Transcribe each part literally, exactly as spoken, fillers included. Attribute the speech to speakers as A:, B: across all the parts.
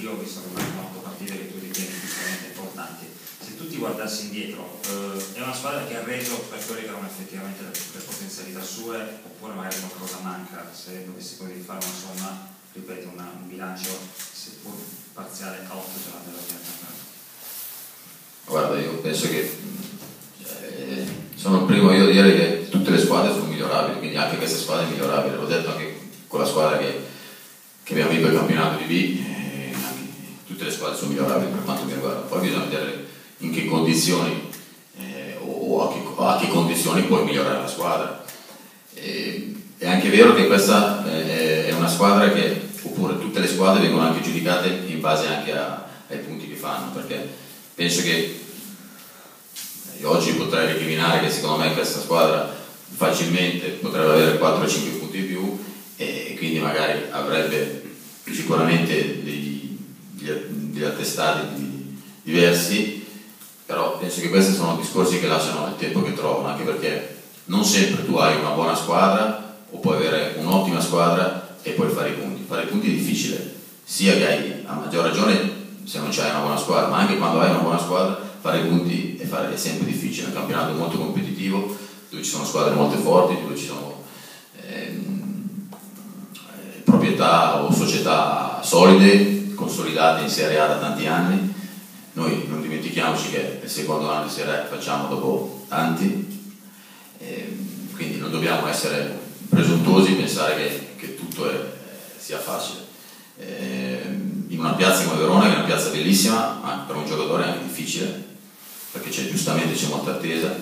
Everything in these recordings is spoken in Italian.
A: anch'io ho visto che sono otto partite che tu ritieni sicuramente importanti. Se tu ti guardassi indietro, eh, è una squadra che ha reso per quelle che erano effettivamente le, le potenzialità sue, oppure magari qualcosa manca? Se dovessi poi fare una somma, ripeto, una, un bilancio seppur parziale a otto giornate della campionato.
B: Guarda, io penso che eh, sono il primo io a dire che tutte le squadre sono migliorabili, quindi anche questa squadra è migliorabile. L'ho detto anche con la squadra che, che abbiamo vinto il campionato di B, eh, anche, tutte le squadre sono migliorabili per quanto mi riguarda. Poi bisogna vedere in che condizioni eh, o a che, a che condizioni puoi migliorare la squadra. E, è anche vero che questa eh, è una squadra che, oppure tutte le squadre vengono anche giudicate in base anche a, ai punti che fanno, perché penso che io oggi potrei recriminare che secondo me questa squadra facilmente potrebbe avere quattro o cinque punti in più e quindi magari avrebbe sicuramente degli, degli attestati diversi, però penso che questi sono discorsi che lasciano il tempo che trovano, anche perché non sempre tu hai una buona squadra o puoi avere un'ottima squadra e puoi fare i punti. Fare i punti è difficile, sia che hai a maggior ragione se non c'hai una buona squadra, ma anche quando hai una buona squadra fare i punti è, fare, è sempre difficile. È un campionato molto competitivo dove ci sono squadre molto forti, dove ci sono ehm, proprietà o società solide, consolidate in Serie A da tanti anni. Noi non dimentichiamoci che è il secondo anno di Serie A che facciamo dopo tanti, ehm, quindi non dobbiamo essere presuntuosi e pensare che, che tutto è, sia facile. Ehm, in una piazza come Verona, che è una piazza bellissima, ma per un giocatore è anche difficile, perché c'è, giustamente c'è molta attesa.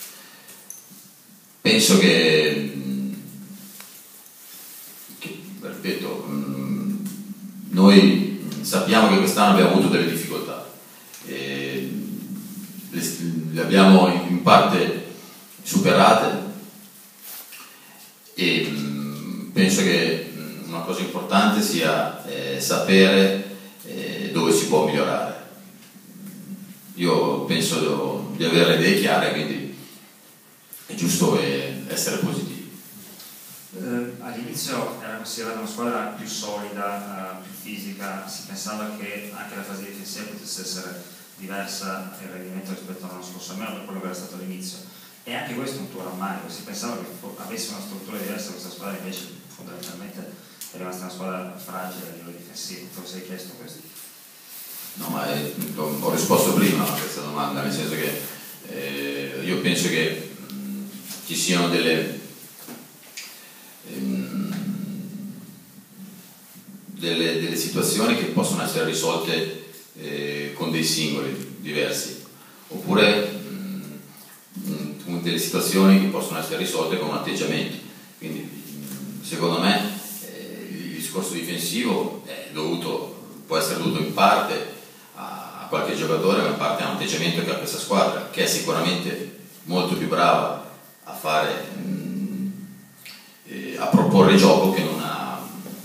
B: Penso che, che ripeto, noi sappiamo che quest'anno abbiamo avuto delle difficoltà, e le, le abbiamo in parte superate e penso che una cosa importante sia eh, sapere eh, dove si può migliorare. Io penso di avere le idee chiare, quindi è giusto eh, essere positivi.
A: Eh, all'inizio era considerata una squadra più solida, eh, più fisica, si pensava che anche la fase difensiva potesse essere diversa il rendimento rispetto all'anno scorso, almeno per quello che era stato all'inizio. E anche questo è un tuo rammarico, si pensava che avesse una struttura diversa questa squadra, invece fondamentalmente è rimasta una squadra fragile a livello difensivo. Te lo sei chiesto questo?
B: No, ma è, ho risposto prima a questa domanda, nel senso che eh, io penso che mh, ci siano delle, ehm, delle, delle situazioni che possono essere risolte eh, con dei singoli diversi, oppure mh, delle situazioni che possono essere risolte con un atteggiamento. Quindi mh, secondo me eh, il discorso difensivo è dovuto, può essere dovuto in parte a qualche giocatore, ma in parte a un atteggiamento che ha questa squadra, che è sicuramente molto più brava a fare mh, eh, a proporre gioco che non a,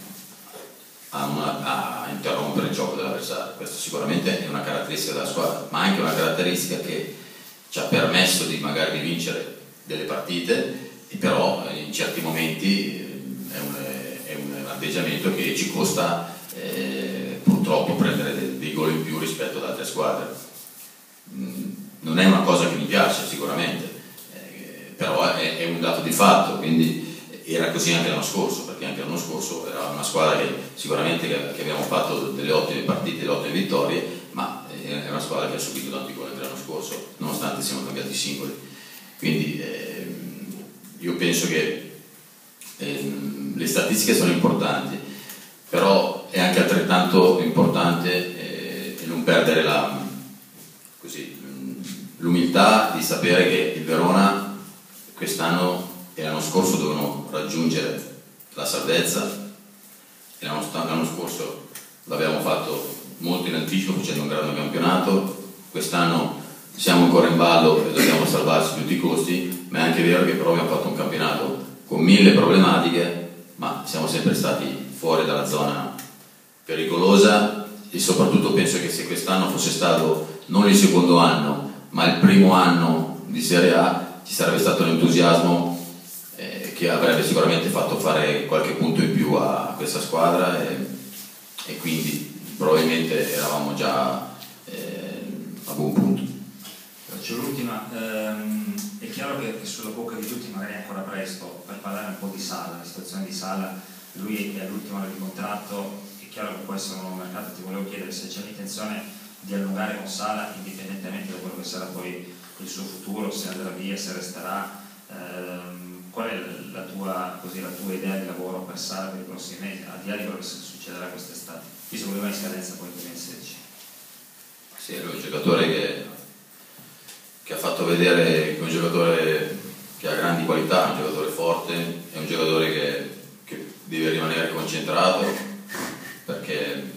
B: a, una, a interrompere il gioco dell'avversario. Questo sicuramente è una caratteristica della squadra, ma anche una caratteristica che ci ha permesso di magari vincere delle partite, e però in certi momenti è un, è un atteggiamento che ci costa eh, purtroppo prendere dei, dei gol in più rispetto ad altre squadre. Non è una cosa che mi piace sicuramente, eh, però è, è un dato di fatto, quindi era così anche l'anno scorso, perché anche l'anno scorso era una squadra che sicuramente che, che abbiamo fatto delle ottime partite, delle ottime vittorie, ma è una squadra che ha subito tanti gol anche l'anno scorso, nonostante siano cambiati i singoli. Quindi eh, io penso che eh, le statistiche sono importanti, però è anche altrettanto importante eh, non perdere la, così, l'umiltà di sapere che il Verona quest'anno e l'anno scorso dovevano raggiungere la salvezza, e l'anno, l'anno scorso l'abbiamo fatto molto in anticipo facendo un grande campionato. Quest'anno siamo ancora in ballo e dobbiamo salvarci a tutti i costi, ma è anche vero che però abbiamo fatto un campionato con mille problematiche, ma siamo sempre stati fuori dalla zona pericolosa, e soprattutto penso che se quest'anno fosse stato non il secondo anno ma il primo anno di Serie A ci sarebbe stato l'entusiasmo eh, che avrebbe sicuramente fatto fare qualche punto in più a questa squadra, e, e quindi probabilmente eravamo già eh, a buon punto.
A: Faccio l'ultima, ehm, è chiaro che, che sulla bocca di tutti magari è ancora presto per parlare un po' di Sala, la situazione di Sala, lui è all'ultimo anno di contratto, è chiaro che può essere un nuovo mercato, ti volevo chiedere se c'è l'intenzione di allungare con Sala indipendentemente da quello che sarà poi il suo futuro, se andrà via, se resterà, ehm, qual è la tua, così, la tua idea di lavoro per Sala per i prossimi mesi, al di là di quello che succederà quest'estate, visto che lui va in scadenza poi nel duemilasedici.
B: Sì, è un giocatore che, che ha fatto vedere che è un giocatore che ha grandi qualità, un giocatore forte, è un giocatore che, che deve rimanere concentrato, perché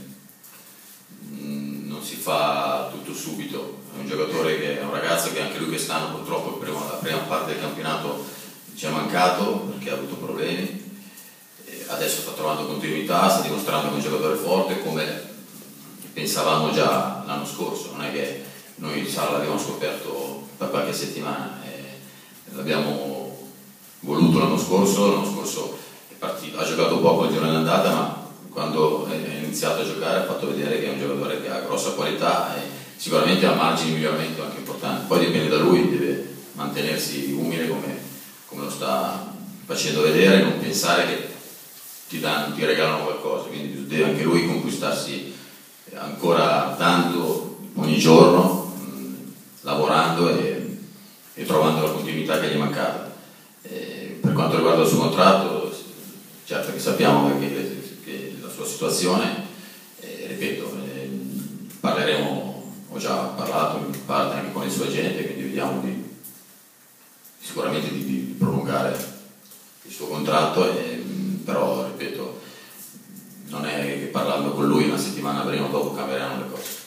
B: mh, non si fa tutto subito. È un giocatore che è un ragazzo che anche lui quest'anno purtroppo prima, la prima parte del campionato ci è mancato perché ha avuto problemi, e adesso sta trovando continuità, sta dimostrando che è un giocatore forte come pensavamo già l'anno scorso. Non è che noi Sala l'abbiamo scoperto per qualche settimana, eh, l'abbiamo voluto l'anno scorso, l'anno scorso è partito, ha giocato poco il giorno d'andata, ma quando è iniziato a giocare ha fatto vedere che è un giocatore che ha grossa qualità e sicuramente ha margini di miglioramento anche importanti. Poi dipende da lui, deve mantenersi umile come, come lo sta facendo vedere, non pensare che ti, danno, ti regalano qualcosa, quindi deve anche lui conquistarsi ancora tanto ogni giorno, mh, lavorando e, e trovando la continuità che gli è mancata. E per quanto riguarda il suo contratto, certo che sappiamo che, che la sua situazione, eh, ripeto, eh, parleremo, ho già parlato in parte anche con il suo agente, quindi vediamo di, sicuramente di, di prolungare il suo contratto, e, però ripeto, non è che parlando con lui una settimana prima o dopo cambieranno le cose.